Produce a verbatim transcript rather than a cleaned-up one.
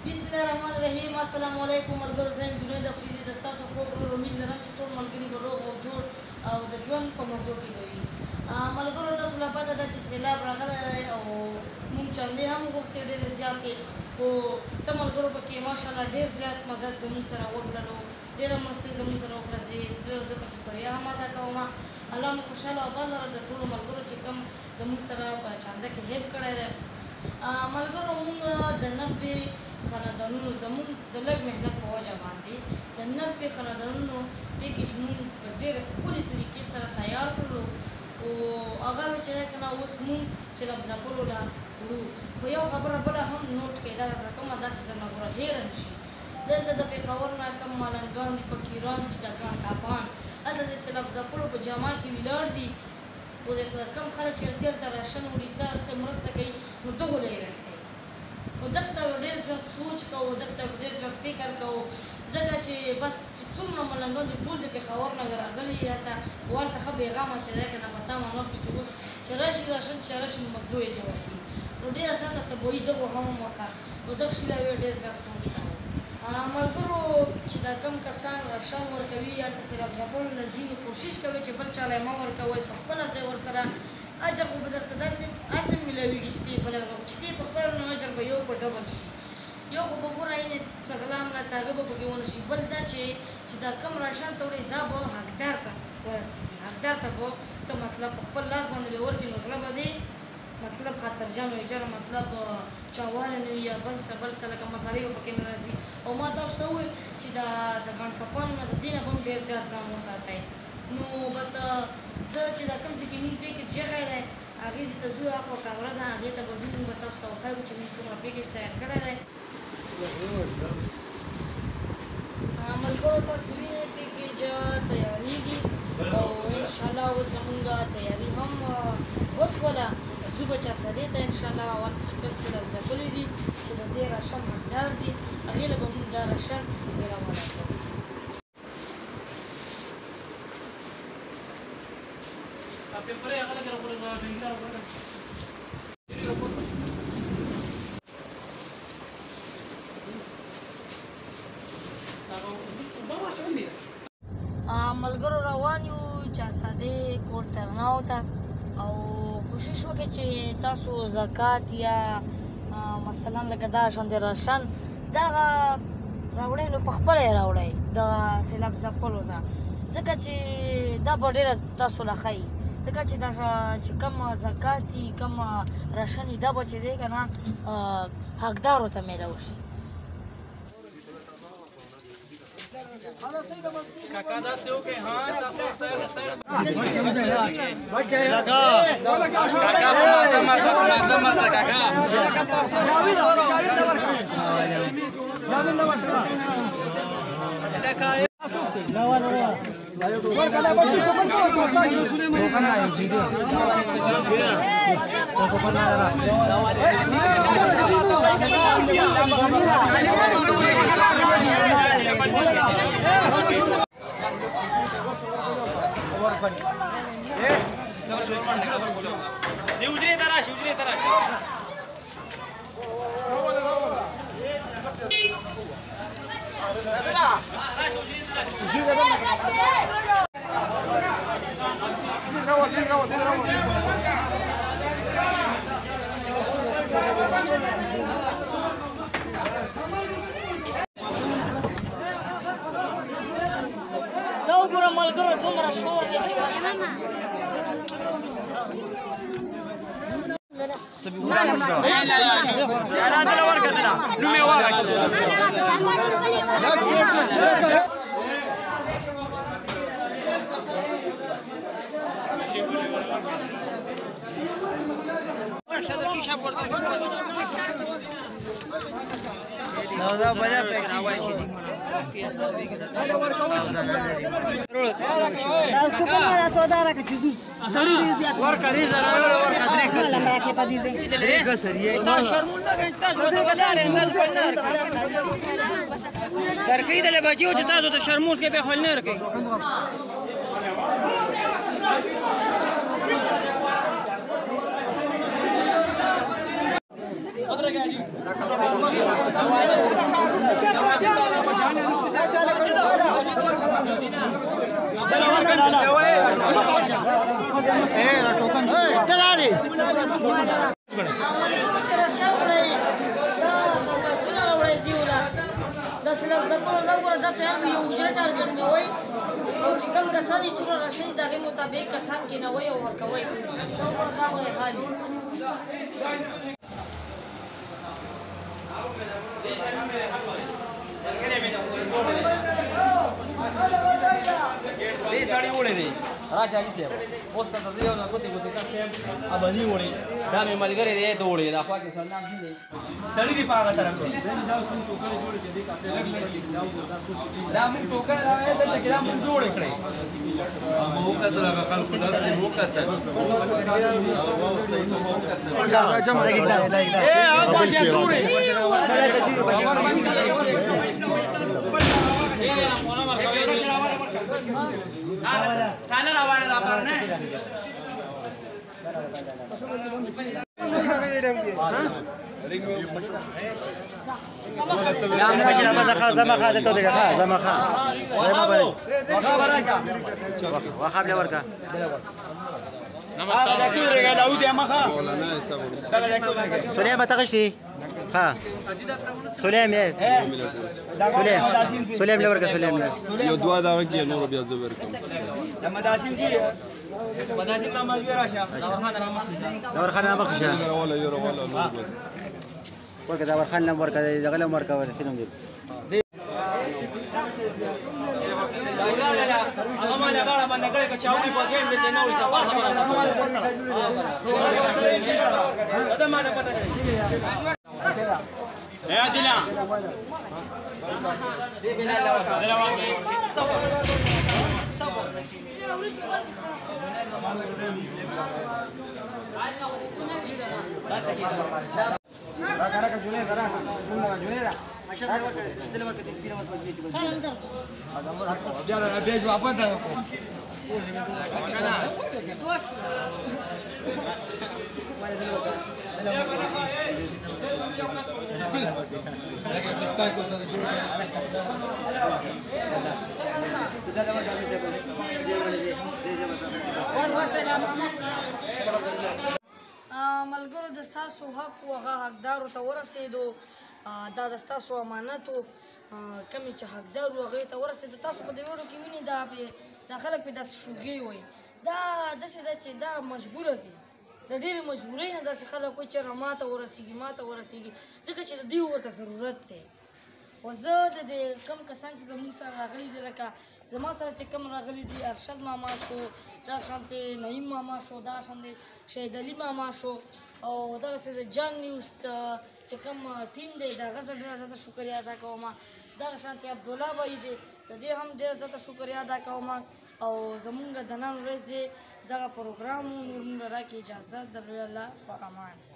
बिस्मिल्लाहिर्रहमानिर्रहीम अस्सलाम वालेकुम मलګرو زم جنید افریدی د تاسو خو ګرو امید لرم چې ټول ملګري به روغ او جوړ او د ژوند په مزو کې وي. ملګرو تاسو لا پته ده چې سیلاب راغلی او مونږ چاندې هم غوښتې ډېرې زیاتې خو څه ملګرو پکې ماشاءالله ډېر زیات مدد زموږ سره وکړلو ډېره مرستې زموږ سره وکړه چې زه ته شکریه هم ادا کوم. الله مو خوشحاله او بل لره د ټولو ملګرو چې کوم زموږ سره په چانده کې هیلپ کړی دی. ملګرو مونږ د نوې خاندانونو زموږ د لږ محنت په وجه باندې د نوې خاندانونو پیکیج مونږ په ډېرې ښکلې طریقې سره تیار کړلو او هغه وی چې دی که نه اوس مونږ سیلاب ځپلو له وړو. خو یو خبره بله هم نوټ کړئ دا درته کومه دا چې درنه ګوره هېره نه شي. دلته د پېښور نه کم ملنګان دي فقیران دي د ګان کاپان هلته د سیلاب ځپلو په جامع کې ولاړ دي او د کم خلک چې چېرته راشن وړي څه هلته مرسته کوي نو دغو له یې نو دغه ته ډېر زیات سوچ کوو دغه ته ډېر زیات فکر کوو ځکه چې بس څومره ملنګان دي ټول د پېښور نه راغلي هلته ورته ښه بېغمه چې دی که نه په تمه ناست چې اوس چې راشي راشن چې راشي نو مزدو یې ته ورکړي نو ډېره زیاته طبعي دغو هم وکړه نو دغه شي له ډېر زیات سوچ کوو. ملګرو چې دا کم کسان راشن ورکوي هلته سیلاب ځپلو نه ځي نو کوشش کوئ چې بل چاله یې مه ورکوئ په خپله ځای ورسره اجر خو به درته داسې هسې میلاوېږي چې ته یې بله ورکوه چې ته یې په خپله نو اجر به یو په ډبل شي یو خو به ګوره یعنې څه غلا هم څاګه به پکې ونه شي. بل دا چې چې دا کم راشن ته وړې دا به حقدار ته ورسېږي حقدار ته به ته مطلب په خپل لاس باندې به ورکړي نو زړه به دې مطلب خاطرجن وي جره مطلب چاواله نه وي یا بل څه بل څه لکه مسالې به پکې نه راځي. او ما تاسو ته وویل چې دا د ګڼ کپانو نه د دې نه به هم ډېر زیات ځان وساتئ. نو بس زه چې دا کوم ځای کې مونږ پیکیج ایښی دی هغې ځای ته ځو هاخوا کامره ده هغې ته به ځو مونږ به تاسو ته وښایو چې مونږ څومره پیکیج تیار کړی دی. ملګرو تاسو وینئ پیکیج تیارېږي او انشاءالله اوس زمونږ تیاري هم وشوله. ځو به چارسدې ته انشاءالله ورته چې کوم سیلاب ځپلي دي چې د دې راشن حقدار دي هغې له به مونږ دا راشن روانه کوو. ملګرو روان یو چارسدې کور ترناو ته او کوشش وکړئ چې تاسو زکات یا مثلا لکه دا شان د راشن دغه راوړئ نو په خپله یې راوړئ دغه سیلاب ځپلو ته ځکه چې دا به ډېره تاسو له ښایي ځکه چې دا چې کوم زکات دي کوم راشن دي دا به چې دی که نه حقدارو ته میلاو شي. काका दा से ओके हां दा से बच्चे काका काका मजा मजा मजा काका जावी हो गाड़ी नंबर का जावी नंबर का काका नवा नवा वर कला बच्चे सब सब दोस्ता सुने में करना है वीडियो तो करना शिवजी तरह शिवजी तरह دا وګوره ملګرو دومره شور دی چې بس دا بیا پک راوای شي کومه سودا راکې چې ور کړی زره ور کړی لا ما کې پدې دې څه سریه تا شرمون نه کنتا جو ته ولاړ انداز بلنار درکې دله بچیو چې تاسو ته شرموز کې به حل نه رکې Otra que allí. ملګرو چې راشن وړی دا کاچونه راوړی دي ولا داسې لفظونه دا وګوره داسې هر یو حجره ټارګېټ کوئ او چې کوم کسان یې چونه راشني د هغې مطابق کسان کېنوئ او ورکوئ دا وګوره دا به حال وي دې سړی وړی دی راشه حاجي صاحب اوس ته زه یو نه ګوتې ګوتې کښې یم ابني وړی دا مې ملګری دی ته وړی دا خوا کې سلام دي دی سړی دی په هغه طرف دا موږ ټوکر دا وایي دلته کې دا موږ جوړې کړې ما وکتل هغه خلکو داس دې وکتل खाना रावाने दा पर ने زما خا ته دغه خا زما خا وخا براشا وخا بل ورکا نمسته دا کیږي دا او دې مخه سلیم تغشي ها سلیم یې سلیم سلیم لورکا سلیم یو دوا دا کې نور بیا زبر کوم مداسین کی مداسین ما مجبور راشه دا ورخانه را مخشه دا ورخانه را مخشه ولا یو ولا نور ورکا دا ورخانه ورکا دا غلم ورکا ور سلیم دی دا لا لا هغه ما نه غاړه باندې کړه چې چاوي په ګیم دې نه وي صباح خبره دا ما نه پته نه اے عادلہ دې بلال لا صبر صبر راکا جونې درا جونې جونې را عشان دا ورکا دل ورکا دې پیره مت بجې خیر اندر بیا بیا جو اپا دا دوش ملګرو د ستاسو حق و هغه حقدارو ته ورسېدو دا د ستاسو امانت و کمې چې حقدار و هغې ته ورسېدو تاسو په دې ویډیو کې وینئ دا دا خلک پرې داسې شوګۍ وایي دا داسې ده چې دا مجبوره دي د ډېرې مجبورۍ نه داسې خلک وایي چې ما ته ورسېږي ما ته ورسېږي ځکه چې د دوی ورته ضرورت دی خو زه د دې کم کسان چې زموږ سره راغلي دي لکه زما سره چې کم راغلي دي ارشد ماما شو دا شانتې نعیم ماما شو دا شانتې شهید علي ماما شو او دغسې د جان نیوز چې کوم ټیم دی د هغه سره ډېره زیاته شکریه ادا کوم دغه شانتې عبدالله بھائی دی د دې هم ډېره زیاته شکریه ادا کوم او زمونږ د نن ورځ دغه پروګرام نور موږ راکړي اجازه د لوی الله په امان